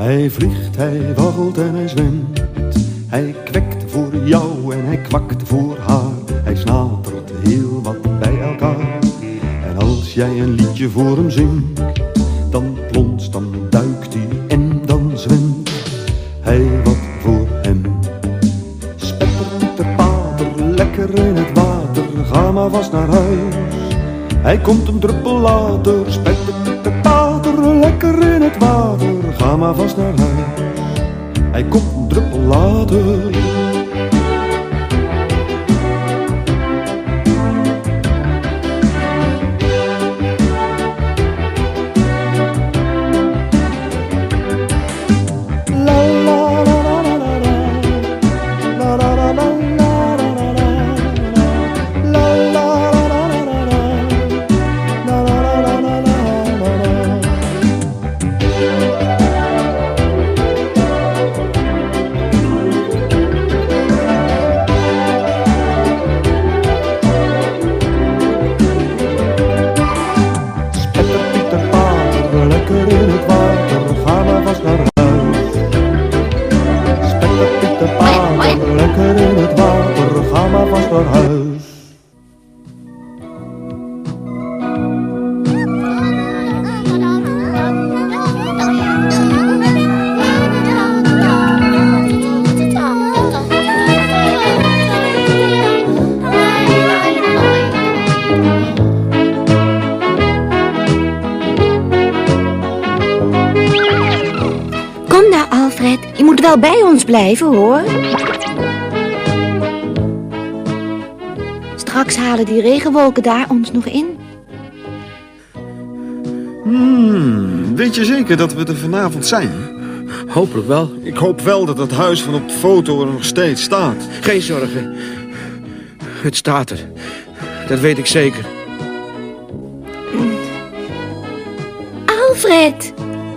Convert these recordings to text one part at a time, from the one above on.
Hij vliegt, hij waggelt en hij zwemt. Hij kwekt voor jou en hij kwakt voor haar. Hij snatert heel wat bij elkaar. En als jij een liedje voor hem zingt, dan plonst, dan duikt hij en dan zwemt hij wat voor hem. Spetter, pater, lekker in het water, ga maar vast naar huis. Hij komt een druppel later, spetter, pater, lekker in het water, ga maar vast naar huis. Hij komt een druppel later. Je moet wel bij ons blijven, hoor. Straks halen die regenwolken daar ons nog in. Weet je zeker dat we er vanavond zijn? Hopelijk wel. Ik hoop wel dat het huis van op de foto er nog steeds staat. Geen zorgen. Het staat er. Dat weet ik zeker. Alfred!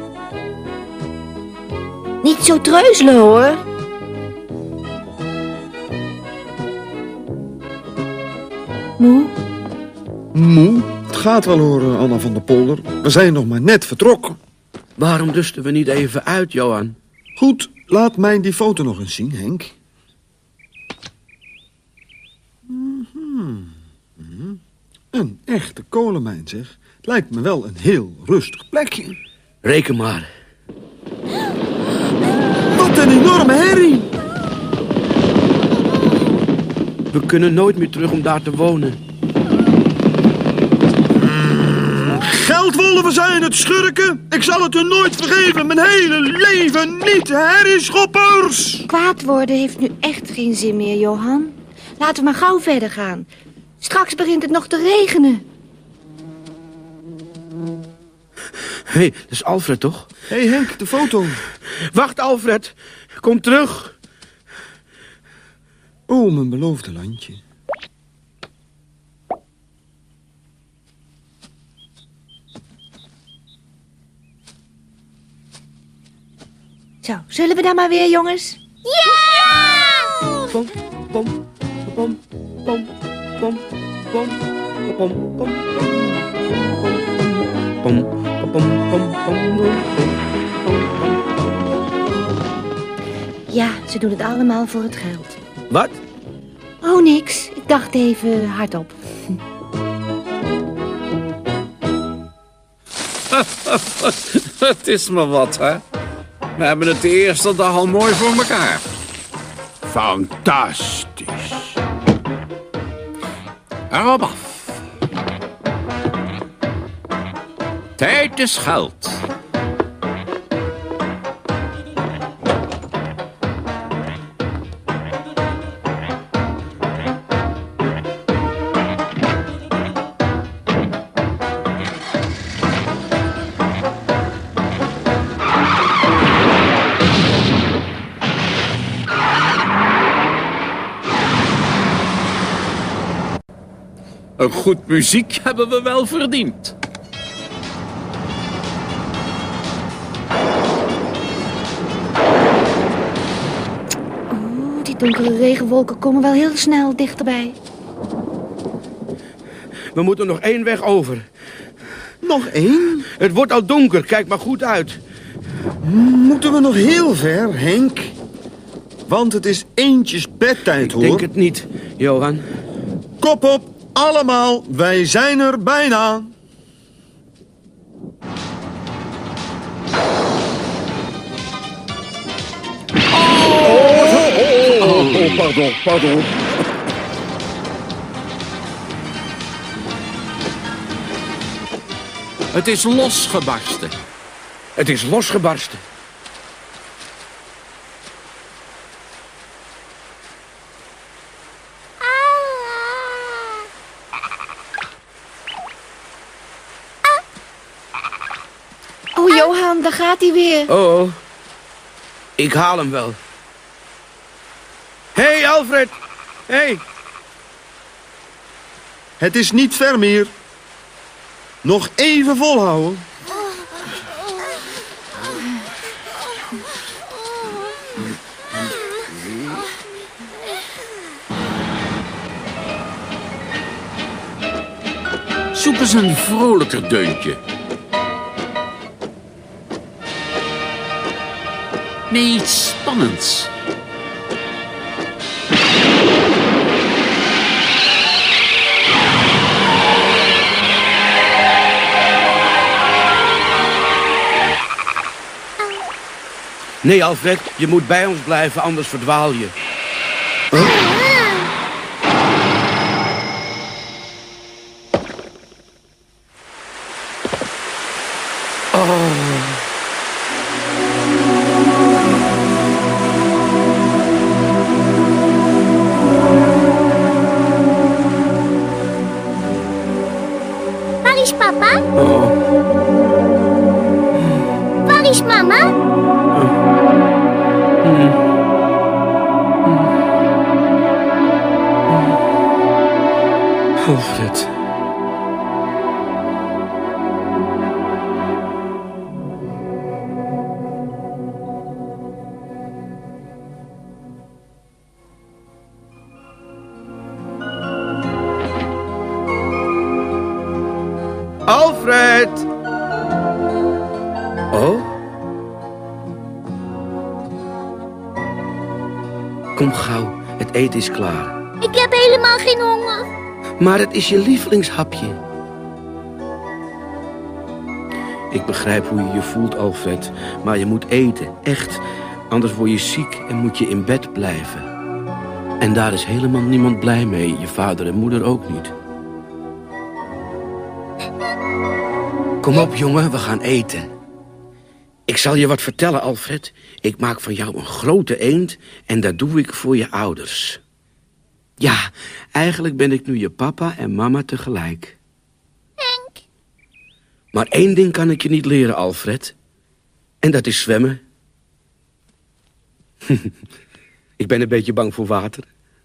Niet zo treuzelen, hoor. Moe? Moe? Het gaat wel, hoor, Anna van der Polder. We zijn nog maar net vertrokken. Waarom rusten we niet even uit, Johan? Goed, laat mij die foto nog eens zien, Henk. Een echte kolenmijn, zeg. Het lijkt me wel een heel rustig plekje. Reken maar. Wat een enorme herrie! We kunnen nooit meer terug om daar te wonen. Geldwolven zijn het, schurken! Ik zal het u nooit vergeven, mijn hele leven niet, herrieschoppers! Kwaad worden heeft nu echt geen zin meer, Johan. Laten we maar gauw verder gaan. Straks begint het nog te regenen. Hé, dat is Alfred, toch? Hé, Henk, de foto. Wacht, Alfred. Kom terug. Oh, mijn beloofde landje. Zo, zullen we dan maar weer, jongens? Ja! Pom, pom, pom, pom, pom, pom, pom, pom, Ja, ze doen het allemaal voor het geld. Wat? Oh, niks. Ik dacht even hardop. Het is maar wat, hè? We hebben het de eerste dag al mooi voor elkaar. Fantastisch. Erop af. Tijd is geld. Een goed muziek hebben we wel verdiend. Oeh, die donkere regenwolken komen wel heel snel dichterbij. We moeten nog 1 weg over. Nog 1? Het wordt al donker, kijk maar goed uit. Moeten we nog heel ver, Henk? Want het is eentjes bedtijd, hoor. Ik denk het niet, Johan. Kop op, allemaal. Wij zijn er bijna. Pardon. Het is losgebarsten. Het is losgebarsten. Oh, Johan, daar gaat hij weer. Oh, ik haal hem wel. Hé, Alfred. Hé. Het is niet ver meer. Nog even volhouden. Zoek eens een vrolijker deuntje. Nee, iets spannends. Nee, Alfred, je moet bij ons blijven, anders verdwaal je. Waar is papa? Oh. Waar is mama? Alfred. Alfred! Oh? Kom gauw, het eten is klaar. Ik heb helemaal geen honger. Maar het is je lievelingshapje. Ik begrijp hoe je je voelt, Alfred. Maar je moet eten, echt. Anders word je ziek en moet je in bed blijven. En daar is helemaal niemand blij mee. Je vader en moeder ook niet. Kom op, jongen, we gaan eten. Ik zal je wat vertellen, Alfred. Ik maak van jou een grote eend en dat doe ik voor je ouders. Ja, eigenlijk ben ik nu je papa en mama tegelijk. Henk. Maar één ding kan ik je niet leren, Alfred. En dat is zwemmen. Ik ben een beetje bang voor water.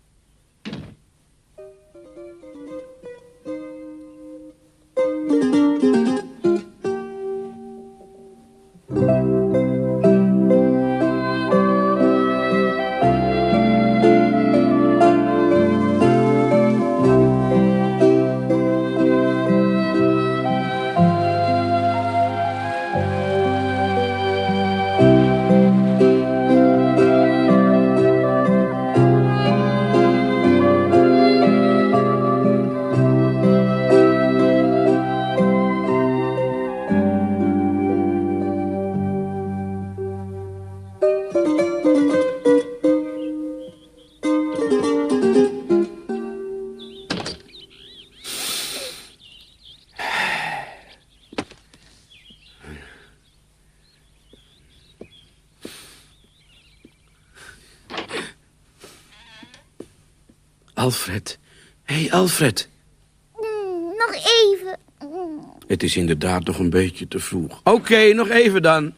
Alfred. Hé, Alfred. Nog even. Het is inderdaad nog een beetje te vroeg. Oké, nog even dan.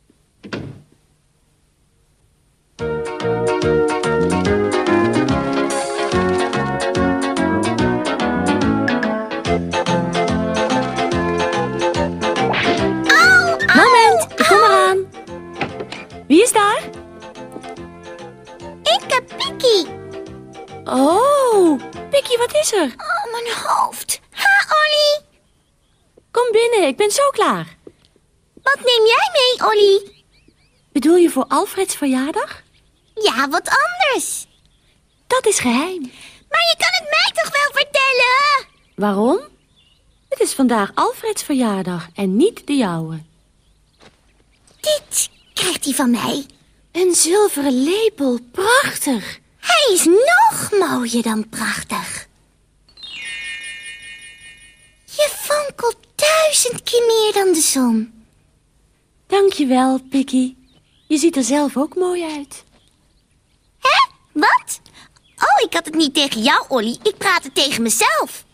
Moment, ik kom eraan. Wie is daar? Ik heb Pikkie. Oh, Pikkie, wat is er? Oh, mijn hoofd. Ha, Ollie. Kom binnen, ik ben zo klaar. Wat neem jij mee, Ollie? Bedoel je voor Alfreds verjaardag? Ja, wat anders. Dat is geheim. Maar je kan het mij toch wel vertellen? Waarom? Het is vandaag Alfreds verjaardag en niet de jouwe. Dit krijgt hij van mij. Een zilveren lepel, prachtig. Hij is nog mooier dan prachtig. Je fonkelt 1000 keer meer dan de zon. Dankjewel, Pikkie. Je ziet er zelf ook mooi uit. Hè? Wat? Oh, ik had het niet tegen jou, Olly. Ik praatte tegen mezelf.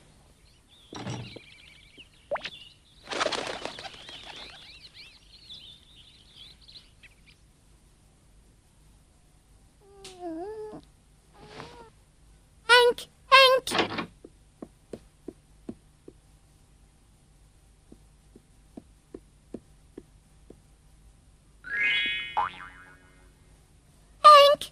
Henk, Henk. Henk.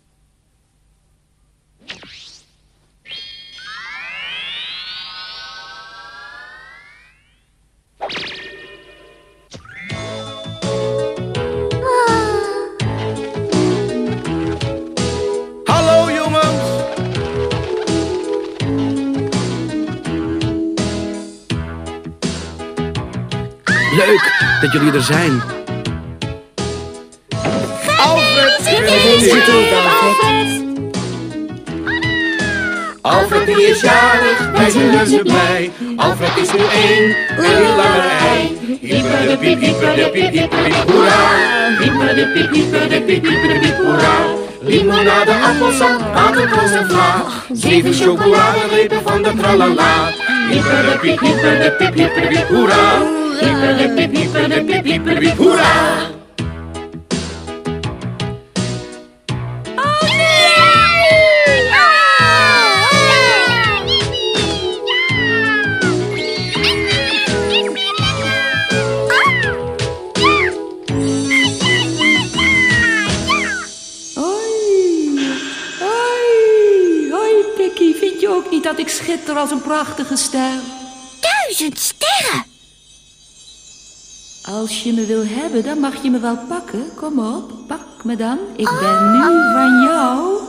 Hallo, jongens. Leuk dat jullie er zijn. Alfred! Alfred die is jarig, wij zijn er blij. Alfred is nu 1, een lange ei. Hyper de piep, hyper de piep, hyper de piep, hoera. Hyper de piep, hyper de piep, hyper de piep, hoera. Limonade, appelsap, waterkoos en vla. 7 chocoladerepen van de tralala. Hyper de piep, hyper de piep, hyper de piep, hoera. Hyper de piep, hyper de piep, hyper de piep, hoera. Vind je ook niet dat ik schitter als een prachtige ster? 1000 sterren. Als je me wil hebben, dan mag je me wel pakken. Kom op, pak me dan. Ik ben nu van jou.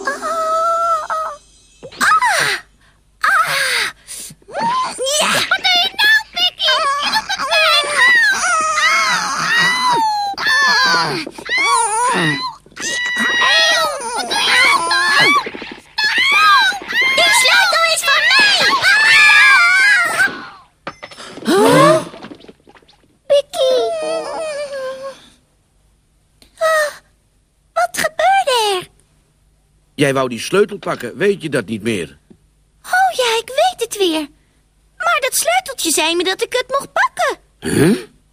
Ja. Wat doe je nou, Pikkie? Je doet het Die sleutel is van mij! Pikkie. Wat gebeurde er? Jij wou die sleutel pakken, weet je dat niet meer? Oh ja, ik weet het weer. Maar dat sleuteltje zei me dat ik het mocht pakken. Huh?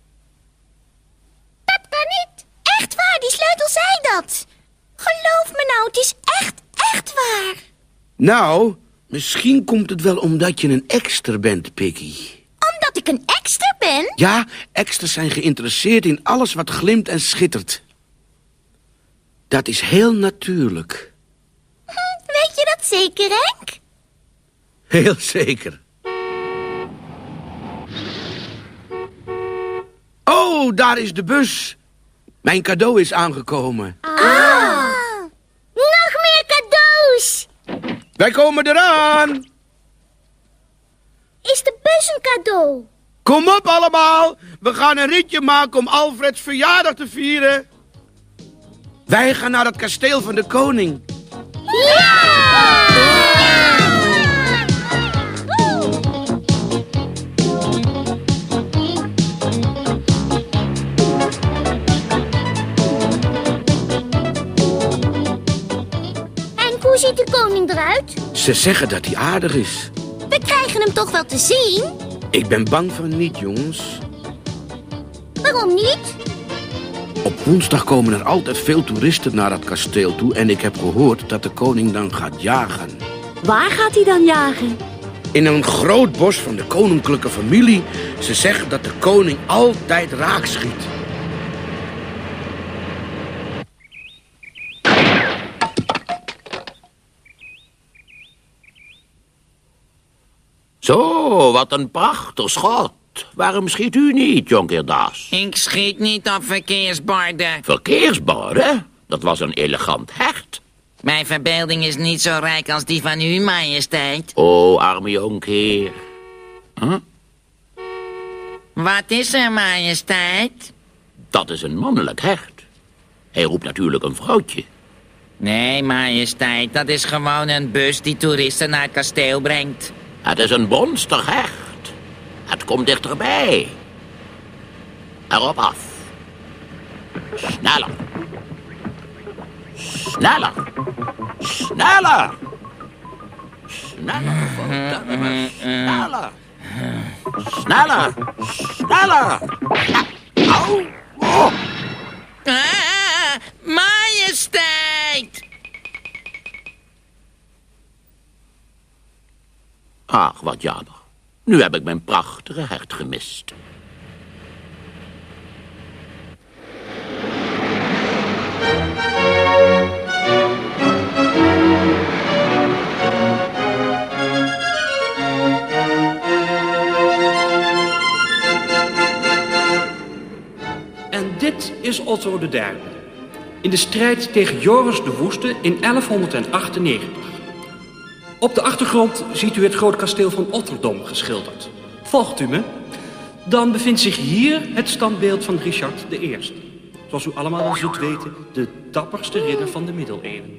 Dat kan niet. Echt waar, die sleutel zei dat. Geloof me nou, het is echt waar. Nou, misschien komt het wel omdat je een ekster bent, Pikkie. Omdat ik een ekster ben? Ja, eksters zijn geïnteresseerd in alles wat glimt en schittert. Dat is heel natuurlijk. Weet je dat zeker, Henk? Heel zeker. Oh, daar is de bus. Mijn cadeau is aangekomen. Nog meer cadeaus. Wij komen eraan. Is de bus een cadeau? Kom op allemaal. We gaan een ritje maken om Alfreds verjaardag te vieren. Wij gaan naar het kasteel van de koning. En hoe ziet de koning eruit? Ze zeggen dat hij aardig is. We krijgen hem toch wel te zien? Ik ben bang van niet, jongens. Waarom niet? Op woensdag komen er altijd veel toeristen naar het kasteel toe en ik heb gehoord dat de koning dan gaat jagen. Waar gaat hij dan jagen? In een groot bos van de koninklijke familie. Ze zeggen dat de koning altijd raak schiet. Zo, wat een prachtig schot. Waarom schiet u niet, Jonker Das? Ik schiet niet op verkeersborden. Verkeersborden? Dat was een elegant hecht. Mijn verbeelding is niet zo rijk als die van u, majesteit. Oh, arme jonkheer. Huh? Wat is er, majesteit? Dat is een mannelijk hecht. Hij roept natuurlijk een vrouwtje. Nee, majesteit, dat is gewoon een bus die toeristen naar het kasteel brengt. Het is een monster hecht. Het komt dichterbij. Erop af. Sneller. Sneller. Sneller. Sneller. Sneller. Sneller. Sneller. Au. Oh. Majesteit! Ach, wat jammer. Nu heb ik mijn prachtige hert gemist. En dit is Otto III. In de strijd tegen Joris de Woeste in 1198. Op de achtergrond ziet u het groot kasteel van Otterdom geschilderd. Volgt u me? Dan bevindt zich hier het standbeeld van Richard I. Zoals u allemaal wel zult weten, de dapperste ridder van de middeleeuwen.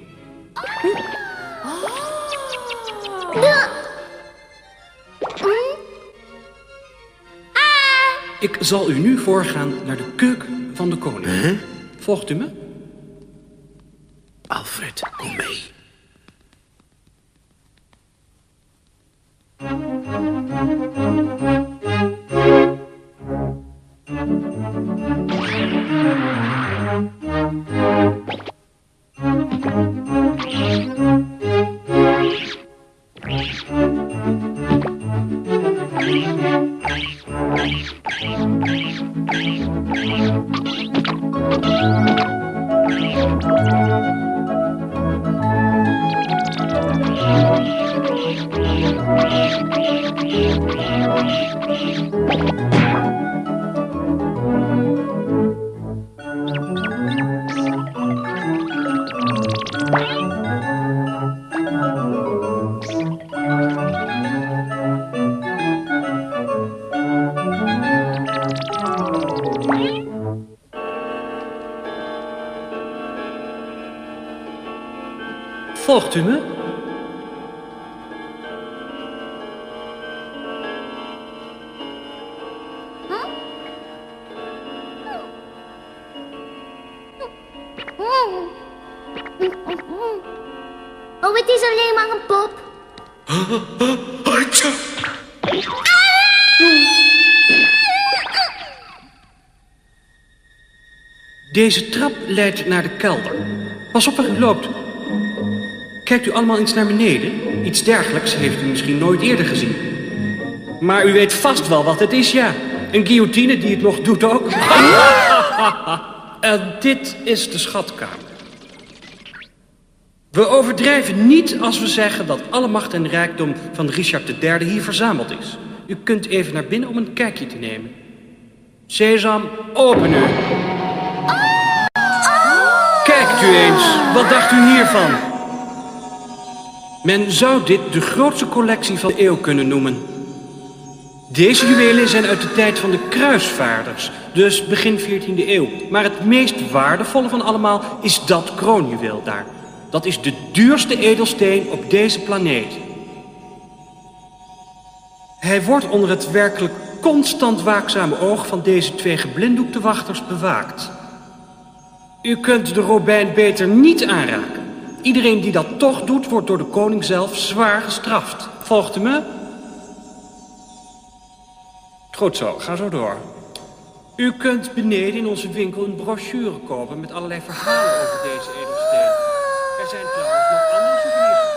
Ik zal u nu voorgaan naar de keuken van de koning. Huh? Volgt u me? Alfred, kom mee. Volgt u me? Oh, het is alleen maar een pop. Deze trap leidt naar de kelder. Pas op waar u loopt. Kijkt u allemaal eens naar beneden. Iets dergelijks heeft u misschien nooit eerder gezien. Maar u weet vast wel wat het is, ja. Een guillotine die het nog doet ook. En dit is de schatkamer. We overdrijven niet als we zeggen dat alle macht en rijkdom van Richard III hier verzameld is. U kunt even naar binnen om een kijkje te nemen. Sesam, open u. Kijkt u eens, wat dacht u hiervan? Men zou dit de grootste collectie van de eeuw kunnen noemen. Deze juwelen zijn uit de tijd van de kruisvaarders, dus begin 14e eeuw. Maar het meest waardevolle van allemaal is dat kroonjuweel daar. Dat is de duurste edelsteen op deze planeet. Hij wordt onder het werkelijk constant waakzame oog van deze twee geblinddoekte wachters bewaakt. U kunt de robijn beter niet aanraken. Iedereen die dat toch doet, wordt door de koning zelf zwaar gestraft. Volgt u me? Goed zo, ga zo door. U kunt beneden in onze winkel een brochure kopen met allerlei verhalen over deze edelsteen. Er zijn trouwens nog andere souvenirs.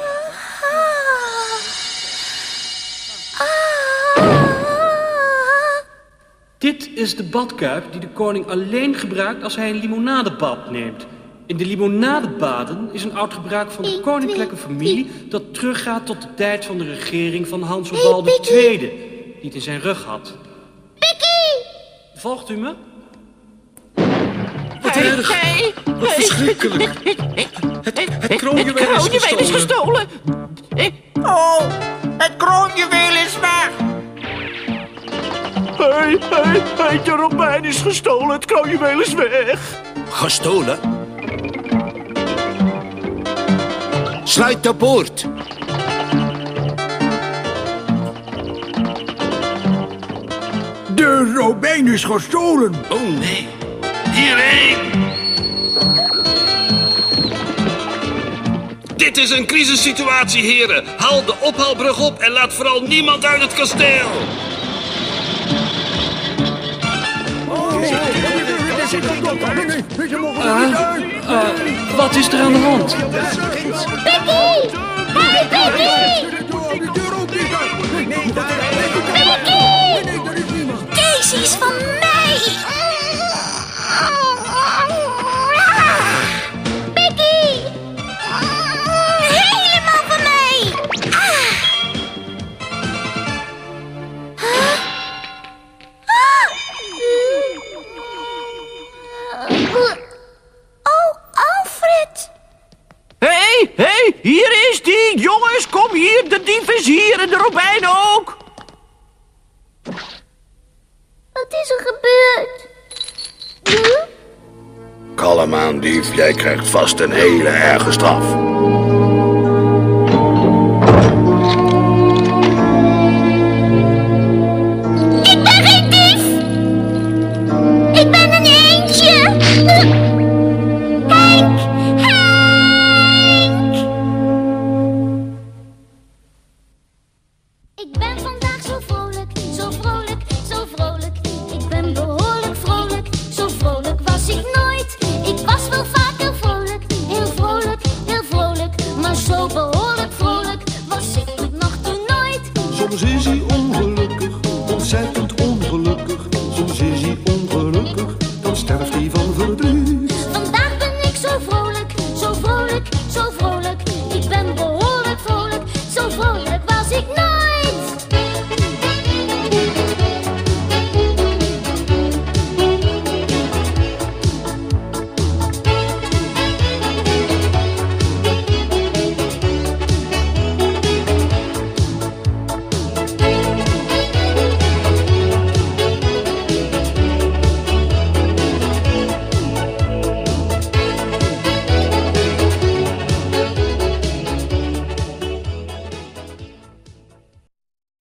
Dit is de badkuip die de koning alleen gebruikt als hij een limonadebad neemt. In de limonadebaden is een oud gebruik van de koninklijke familie dat teruggaat tot de tijd van de regering van Hans Obalde II, die het in zijn rug had. Volgt u me? Wat erg. Wat verschrikkelijk. Het kroonjuweel is gestolen. Oh, het kroonjuweel is weg. Hey, de robijn is gestolen. Het kroonjuweel is weg. Gestolen? Sluit de poort. De robijn is gestolen. Oh nee. Hierheen. Dit is een crisissituatie, heren. Haal de ophaalbrug op en laat vooral niemand uit het kasteel. Wat is er aan de hand? Piggy! Hey, Piggy! Piggy! Kees is van mij! Piggy! Helemaal van mij! Oh, Alfred! Hey, hier is die. Jongens, kom hier. De dief is hier en de robijn ook. Wat is er gebeurd? Kalm aan, dief. Jij krijgt vast een hele erge straf. Ik ben geen dief! Ik ben een eendje! Henk! Henk! Ik ben vandaag zo vrolijk, zo vrolijk, zo vrolijk. Ik ben behoorlijk vrolijk, zo vrolijk was ik nooit. Ik was wel vaak heel vrolijk, heel vrolijk, heel vrolijk. Maar zo behoorlijk vrolijk was ik tot nog toe nooit. Soms is hij ongelukkig, ontzettend ongelukkig.